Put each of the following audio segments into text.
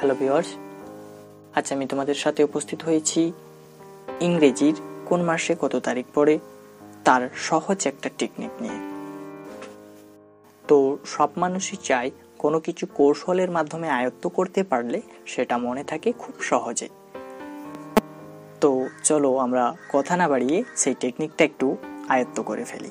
Hello viewers, আজ আমি তোমাদের সাথে উপস্থিত হয়েছি ইংরেজির কোন মাসে কত তারিখ পড়ে তার সহজ একটা টেকনিক নিয়ে। তো সব মানুষই চায় কোনো কিছু কৌশলের মাধ্যমে আয়ত্ত করতে পারলে সেটা মনে থাকে খুব সহজে। তো চলো আমরা কথা না বাড়িয়ে সেই টেকনিকটা একটু আয়ত্ত করে ফেলি।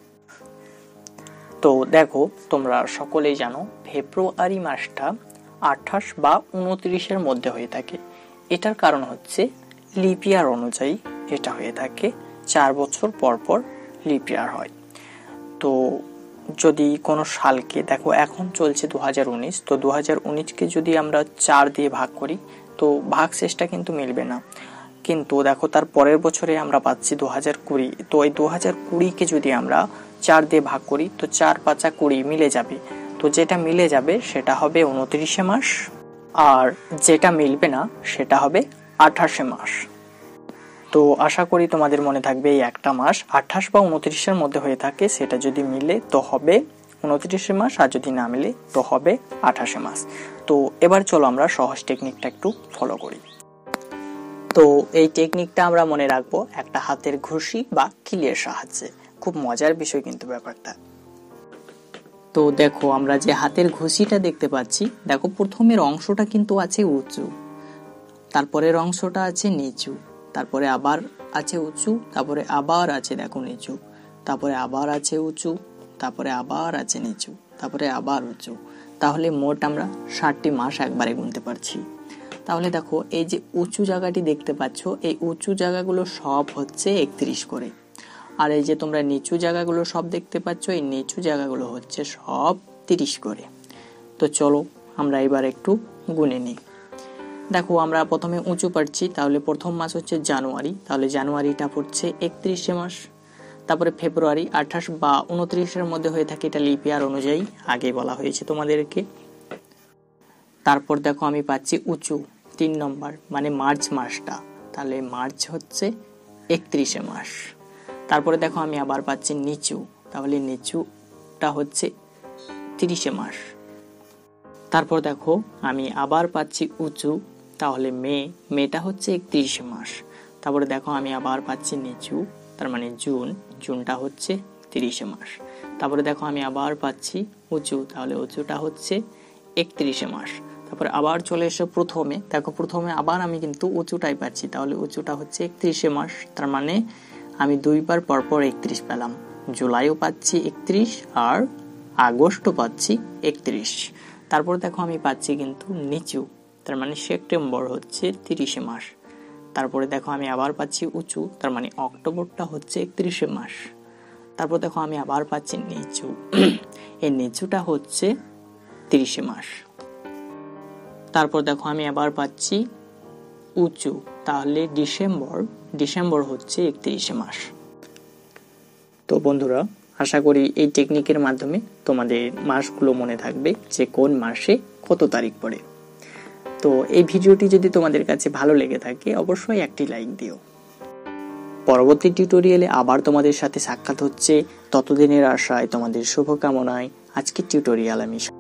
তো দেখো, তোমরা সকলেই জানো ফেব্রুয়ারি মাসটা 28 বা 29-এর মধ্যে হয়ে থাকে। এটার কারণ হচ্ছে লিপ ইয়ার অনুযায়ী এটা হয়ে থাকে, 4 বছর পর পর লিপ ইয়ার হয়। তো যদি কোনো সালকে দেখো, এখন চলছে 2019, তো 2019কে যদি আমরা 4 দিয়ে ভাগ করি তো ভাগশেষটা কিন্তু মিলবে না। কিন্তু দেখো তার পরের বছরে আমরা পাচ্ছি 2020, তো এই 2020কে যদি আমরা 4 দিয়ে ভাগ করি তো 4 5 20 মিলে যাবে। তো যেটা মিলে যাবে সেটা হবে 29 মাস, আর যেটা মিলবে না সেটা হবে 28 মাস। তো আশা করি তোমাদের মনে থাকবে এই একটা মাস 28 বা 29-এর মধ্যে হয়ে থাকে, সেটা যদি মিলে তো হবে 29 মাস, আর যদি না মিলে তো হবে 28 মাস। তো এবার চলো আমরা সহজ টেকনিকটা একটু ফলো করি। তো এই টেকনিকটা আমরা মনে রাখবো একটা হাতের ঘুষি বা কিলের সাহায্যে। খুব মজার বিষয় কিন্তু ব্যাপারটা। তো দেখো, আমরা যে হাতের ঘুষিটা দেখতে পাচ্ছি, দেখো প্রথমের অংশটা কিন্তু আছে উঁচু, তারপরের অংশটা আছে নিচু, তারপরে আবার আছে উঁচু, তারপরে আবার আছে দেখো নিচু, তারপরে আবার আছে উঁচু, তারপরে আবার আছে নিচু, তারপরে আবার উঁচু। তাহলে মোট আমরা 60টি মাস একবারে গুনতে পারছি। তাহলে দেখো, এই যে উঁচু জায়গাটি দেখতে পাচ্ছ, এই উঁচু জায়গাগুলো সব হচ্ছে 31 করে, আর এই যে তোমরা নিচু জায়গাগুলো সব দেখতে পাচ্ছ, এই নিচু জায়গাগুলো হচ্ছে সব 30 করে। তো চলো আমরা এবার একটু গুনে নিই। দেখো, আমরা প্রথমে উঁচু পাচ্ছি, তাহলে প্রথম মাস হচ্ছে জানুয়ারি, তাহলে জানুয়ারিটা পড়ছে 31 মাস। তারপরে ফেব্রুয়ারি 28 বা 29-এর মধ্যে হয়ে থাকে, এটা লিপ ইয়ার অনুযায়ী আগে বলা হয়েছে তোমাদেরকে। তারপর দেখো আমি পাচ্ছি উঁচু 3 নম্বর, মানে মার্চ মাসটা, তাহলে মার্চ হচ্ছে 31 মাস। তারপরে দেখো আমি আবার পাচ্ছি নিচু, তাহলে নিচুটা হচ্ছে 30 মাস। তারপর দেখো আমি আবার পাচ্ছি উঁচু, তাহলে মেটা হচ্ছে 31 মাস। তারপরে দেখো আমি আবার পাচ্ছি নিচু, তার মানে জুনটা হচ্ছে 30 মাস। তারপরে দেখো আমি আবার পাচ্ছি উঁচু, তাহলে উঁচুটা হচ্ছে 31 মাস। তারপরে আবার চলে এসে প্রথমে, দেখো প্রথমে আবার আমি কিন্তু উঁচুটাই পাচ্ছি, তাহলে উঁচুটা হচ্ছে 31 মাস। তার মানে আমি 2 বার পরপর 31 পেলাম, জুলাইও পাচ্ছি 31 আর আগস্টও পাচ্ছি 31। তারপর দেখো আমি পাচ্ছি কিন্তু নিচু, তার মানে সেপ্টেম্বর হচ্ছে 30 মাস। তারপরে দেখো আমি আবার পাচ্ছি উঁচু, তার মানে অক্টোবরটা হচ্ছে 31 মাস। তারপর দেখো আমি আবার পাচ্ছি নিচু, এই নিচুটা হচ্ছে 30 মাস। তারপর দেখো আমি আবার পাচ্ছি উঁচু, তাহলে ডিসেম্বর হচ্ছে 31 মাস। তো বন্ধুরা, আশা করি এই টেকনিকের মাধ্যমে তোমাদের মাসগুলো মনে থাকবে যে কোন মাসে কত তারিখ পড়ে। তো এই ভিডিওটি যদি তোমাদের কাছে ভালো লেগে থাকে অবশ্যই একটি লাইক দিও। পরবর্তী টিউটোরিয়ালে আবার তোমাদের সাথে সাক্ষাৎ হচ্ছে, ততদিনের আশায় তোমাদের শুভকামনায় আজকের টিউটোরিয়াল আমি